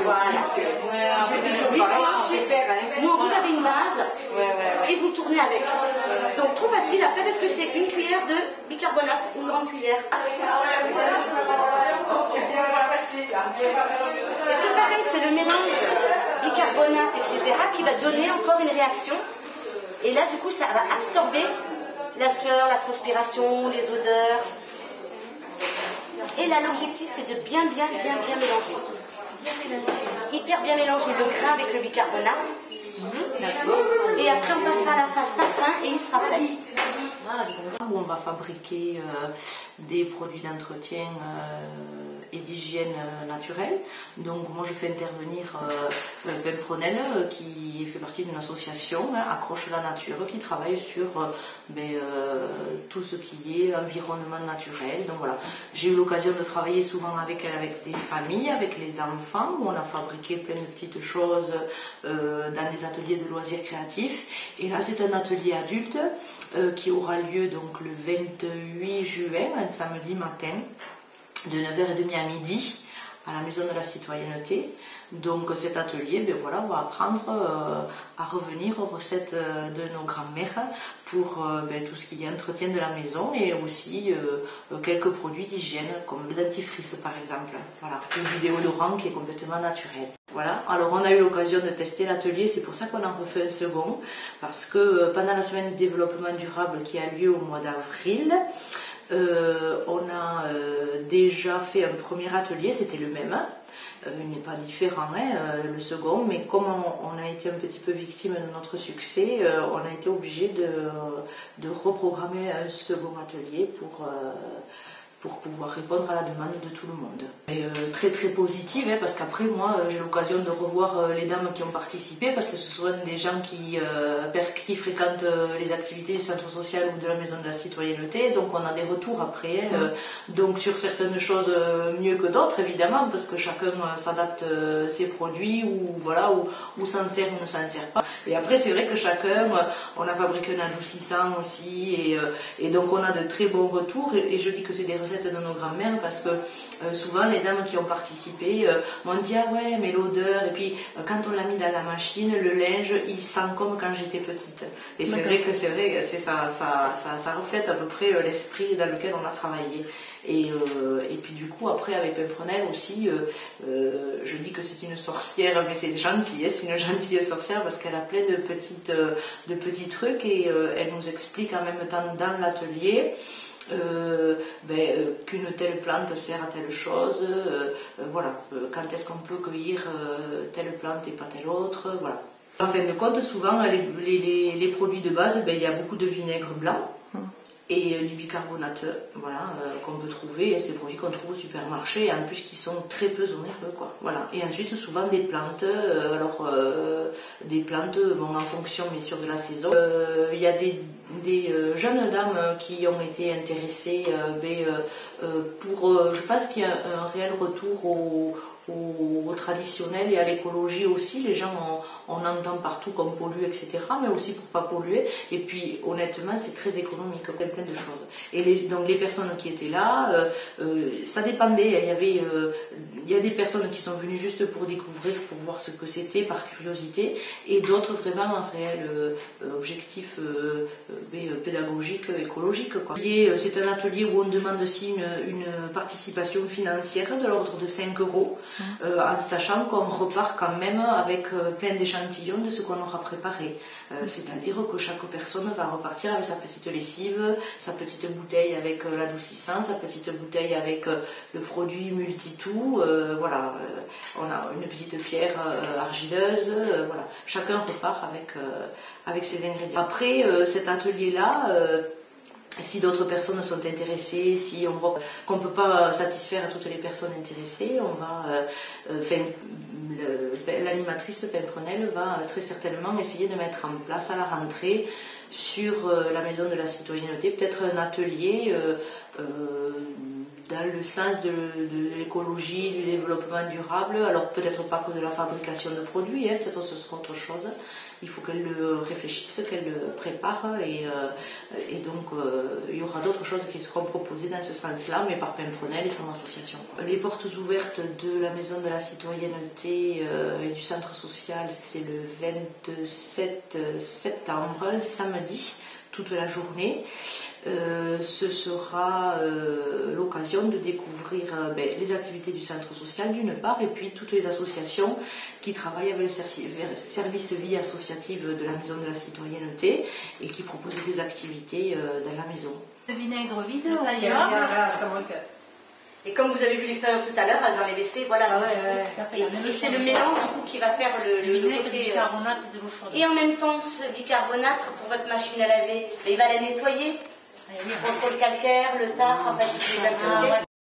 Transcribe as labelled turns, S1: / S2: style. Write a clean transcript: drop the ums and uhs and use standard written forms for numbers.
S1: Voilà. Non, vous avez une base et vous tournez avec. Donc trop facile après parce que c'est une cuillère de bicarbonate, une grande cuillère. Et c'est pareil, c'est le mélange bicarbonate, etc. qui va donner encore une réaction. Et là, du coup, ça va absorber la sueur, la transpiration, les odeurs. Et là, l'objectif, c'est de bien mélanger. Hyper bien mélanger le grain avec le bicarbonate. Et après, on passera à la phase parfum et il sera fait.
S2: Où on va fabriquer des produits d'entretien et d'hygiène naturelle. Donc moi je fais intervenir Pempronel qui fait partie d'une association, Accroche la Nature, qui travaille sur tout ce qui est environnement naturel. Donc voilà, j'ai eu l'occasion de travailler souvent avec elle, avec des familles, avec les enfants, où on a fabriqué plein de petites choses dans des ateliers de loisirs créatifs. Et là c'est un atelier adulte qui aura lieu donc le 28 juin, un samedi matin, de 9h30 à midi, à la Maison de la Citoyenneté. Donc cet atelier, on va apprendre à revenir aux recettes de nos grands-mères pour tout ce qui est entretien de la maison et aussi quelques produits d'hygiène comme le dentifrice par exemple. Voilà, ou du déodorant qui est complètement naturel. Voilà, alors on a eu l'occasion de tester l'atelier, c'est pour ça qu'on en refait un second, parce que pendant la semaine de développement durable qui a lieu au mois d'avril, on a déjà fait un premier atelier, c'était le même, il n'est pas différent le second, mais comme on a été un petit peu victime de notre succès, on a été obligé de reprogrammer un second atelier pour pouvoir répondre à la demande de tout le monde. Et très très positive, parce qu'après moi j'ai l'occasion de revoir les dames qui ont participé, parce que ce sont des gens qui fréquentent les activités du centre social ou de la maison de la citoyenneté, donc on a des retours après, donc sur certaines choses mieux que d'autres évidemment, parce que chacun s'adapte ses produits, ou s'en sert ou ne s'en sert pas. Et après c'est vrai que chacun, on a fabriqué un adoucissant aussi, et donc on a de très bons retours, et je dis que c'est des recettes de nos grands-mères parce que souvent les dames qui ont participé m'ont dit ah ouais mais l'odeur, et puis quand on l'a mis dans la machine, le linge il sent comme quand j'étais petite, et c'est vrai que ça reflète à peu près l'esprit dans lequel on a travaillé. Et puis du coup après avec Pempronel aussi, je dis que c'est une sorcière, mais c'est gentil, c'est une gentille sorcière parce qu'elle a plein de petits trucs, et elle nous explique en même temps dans l'atelier qu'une telle plante sert à telle chose, quand est-ce qu'on peut cueillir telle plante et pas telle autre, voilà. En fin de compte, souvent les produits de base, il y a beaucoup de vinaigre blanc et du bicarbonate, qu'on peut trouver, et c'est des produits qu'on trouve au supermarché, et en plus qui sont très peu onéreux, quoi. Voilà. Et ensuite souvent des plantes, des plantes en fonction bien sûr de la saison. Il y a des jeunes dames qui ont été intéressées je pense qu'il y a un réel retour au traditionnel et à l'écologie aussi. Les gens, on entend partout qu'on pollue, etc., mais aussi pour pas polluer. Et puis honnêtement, c'est très économique, plein de choses. Et donc les personnes qui étaient là, ça dépendait. Il y a des personnes qui sont venues juste pour découvrir, pour voir ce que c'était par curiosité, et d'autres vraiment un réel objectif pédagogique, écologique, quoi. C'est un atelier où on demande aussi une participation financière de l'ordre de 5 €, en sachant qu'on repart quand même avec plein d'échantillons de ce qu'on aura préparé. C'est-à-dire que chaque personne va repartir avec sa petite lessive, sa petite bouteille avec l'adoucissant, sa petite bouteille avec le produit multi-tout, on a une petite pierre argileuse, chacun repart avec ses ingrédients. Après cet atelier-là, si d'autres personnes sont intéressées, si on voit qu'on ne peut pas satisfaire toutes les personnes intéressées, l'animatrice Pempronel va très certainement essayer de mettre en place à la rentrée sur la maison de la citoyenneté peut-être un atelier dans le sens de l'écologie, du développement durable. Alors peut-être pas que de la fabrication de produits, hein, peut-être ce sera autre chose. Il faut qu'elle le réfléchisse, qu'elle le prépare et donc il y aura d'autres choses qui seront proposées dans ce sens-là, mais par Pempronel et son association. Les portes ouvertes de la Maison de la Citoyenneté et du Centre Social, c'est le 27 septembre, samedi, toute la journée. Ce sera l'occasion de découvrir les activités du centre social d'une part et puis toutes les associations qui travaillent avec le service vie associative de la Maison de la Citoyenneté et qui proposent des activités dans la maison.
S3: Le vinaigre vide,
S1: et comme vous avez vu l'expérience tout à l'heure dans les WC, voilà. Et c'est le mélange du coup qui va faire le côté.
S3: Bicarbonate et de l'eau chaude.
S1: Et en même temps, ce bicarbonate pour votre machine à laver, il va la nettoyer. Contre le calcaire, le tartre, en fait, toutes les impuretés.